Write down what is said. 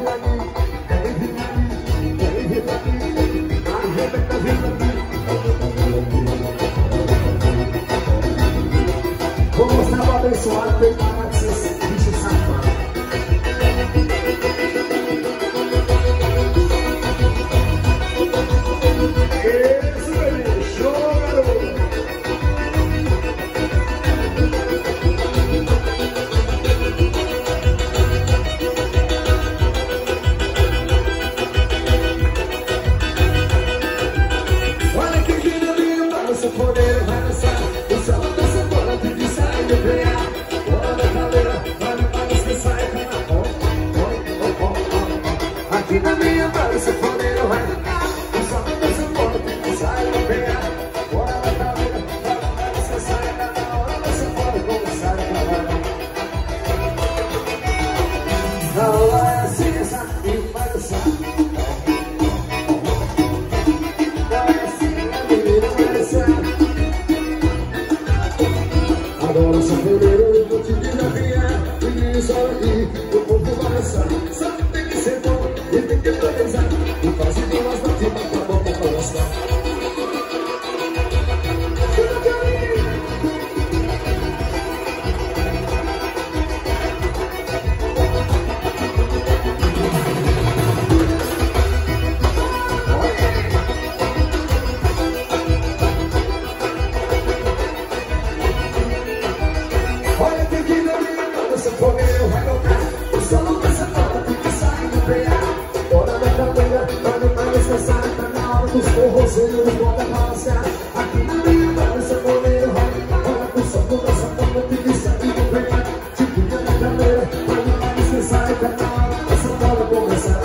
Vou mostrar o abençoado bem para vocês, bicho safado. Esse bebê, show, garoto. Olha que lindo, balança o poder, vai dançar. O salão da cebola, tem que sair do ganhar. Bora da cadeira, olha para os que saem com a aqui na minha balança o poder, vai dançar. O salão da cebola, tem que sair do ganhar. Bora da cadeira, olha para os que saem com a hora da cebola, começar a trabalhar. Não vai assim, essa e vai dançar. Agora sou fevereiro, eu vou te desafiar. E isso aqui, o povo vai dançar. Só tem que ser bom e tem que atualizar. E quase duas batidas pra boca pra dançar. Olha que lindo, essa fogueira vai tocar. O salão dessa nota tem que sair do PA. Hora da cadeira, vai no mais descansar. Tá na hora dos forrozeiros, não pode balançar. Aqui na minha mão, essa fogueira vai tocar. Olha que o som dessa nota tem que sair do PA. Te fica na cadeira, vai no mais descansar. Tá na hora dessa bola começar.